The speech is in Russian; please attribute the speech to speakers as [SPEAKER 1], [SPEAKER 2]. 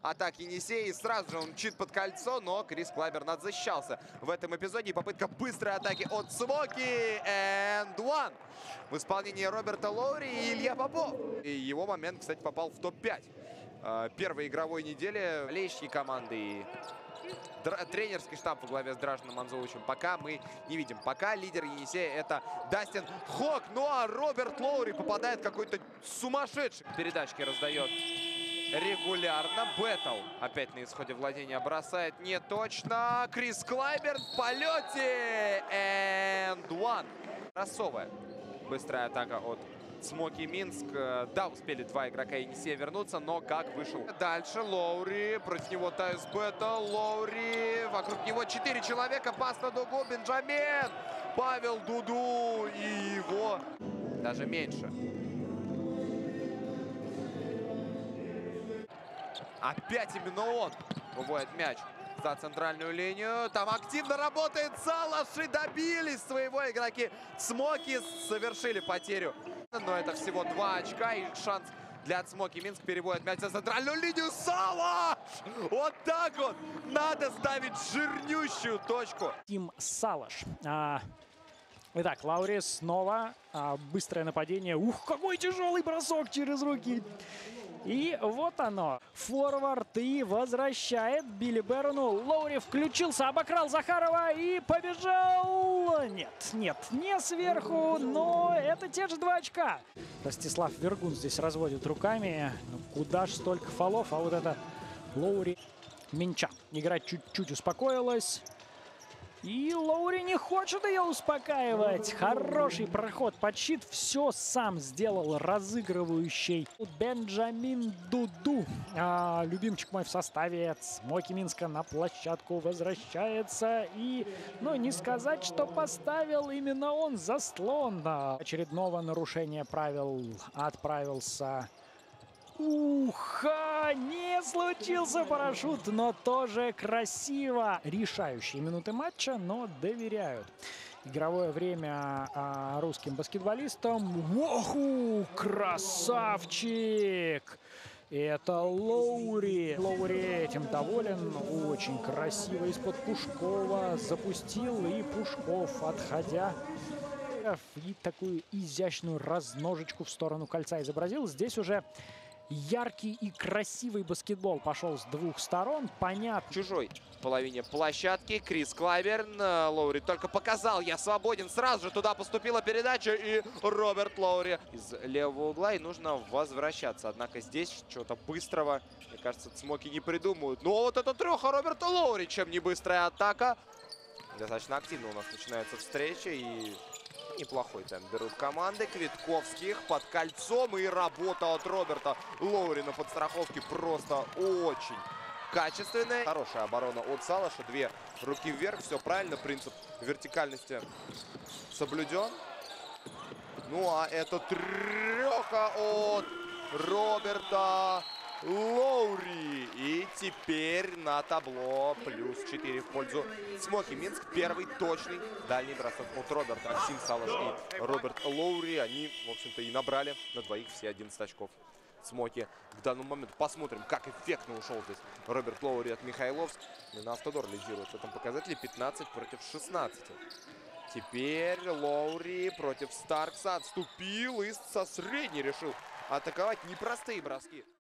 [SPEAKER 1] атаки Енисея, и сразу же он чит под кольцо, но Крис Клайберн защищался в этом эпизоде. Попытка быстрой атаки от Смоки. And one в исполнении Роберта Лоури и Илья Попов. И его момент, кстати, попал в топ-5 первой игровой недели. Болельщики команды и тренерский штаб во главе с Дражаном Манзовичем пока мы не видим. Пока лидер Енисея это Дастин Хок. Ну а Роберт Лоури попадает в какой-то сумасшедший. Передачки раздает регулярно. Бэтл опять на исходе владения бросает не точно. Крис Клайберн в полете. And one. Рассовая. Быстрая атака от Смоки Минск. Да, успели два игрока Енисея вернуться, но как вышел. Дальше Лоури. Против него Тайс Бэтл. Лоури. Вокруг него 4 человека. Пас на дугу. Бенджамин. Павел Дуду. И его даже меньше. Опять именно он выводит мяч за центральную линию. Там активно работает Салаш, и добились своего игроки. Смоки совершили потерю. Но это всего 2 очка, и шанс для Смоки Минск. Переводит мяч за центральную линию. Салаш! Вот так вот! Надо ставить жирнющую точку.
[SPEAKER 2] Тим Салаш. Итак, Лаури снова. Быстрое нападение. Ух, какой тяжелый бросок через руки. И вот оно. Форвард и возвращает Билли Берону. Лоури включился, обокрал Захарова и побежал. Нет, не сверху, но это те же 2 очка. Ростислав Вергун здесь разводит руками. Ну, куда ж столько фолов, а вот это Лоури. Минча. Игра чуть-чуть успокоилась. И Лоури не хочет ее успокаивать. Хороший проход под щит. Все сам сделал разыгрывающий Бенджамин Дуду. Любимчик мой в составе Смоки Минска на площадку возвращается. И, ну, не сказать, что поставил именно он заслон. Очередного нарушения правил отправился... Уха! Не случился парашют, но тоже красиво. Решающие минуты матча, но доверяют. Игровое время русским баскетболистам. Оху! Красавчик! Это Лоури. Лоури этим доволен. Очень красиво из-под Пушкова запустил. И Пушков, отходя, и такую изящную разножечку в сторону кольца изобразил. Здесь уже... Яркий и красивый баскетбол пошел с 2 сторон. Понятно.
[SPEAKER 1] В чужой половине площадки Крис Клайберн. Лоури только показал: я свободен. Сразу же туда поступила передача. И Роберт Лоури из левого угла. И нужно возвращаться. Однако здесь чего-то быстрого, мне кажется, Смоки не придумают. Но вот это треха Роберта Лоури. Чем не быстрая атака. Достаточно активно у нас начинается встреча. И... неплохой темп берут команды. Квитковских под кольцом. И работа от Роберта Лоури на подстраховке просто очень качественная. Хорошая оборона от Салаша. 2 руки вверх. Все правильно. Принцип вертикальности соблюден. Ну а это треха от Роберта Лоури. И теперь на табло +4 в пользу Смоки Минск. Первый точный дальний бросок от Роберта. Максим Салаш и Роберт Лоури. Они, в общем-то, и набрали на двоих все 11 очков. Смоки к данному моменту. Посмотрим, как эффектно ушел здесь Роберт Лоури от Михайловска. И на Автодор лидирует в этом показателе 15 против 16. Теперь Лоури против Старкса отступил и со средней решил атаковать. Непростые броски.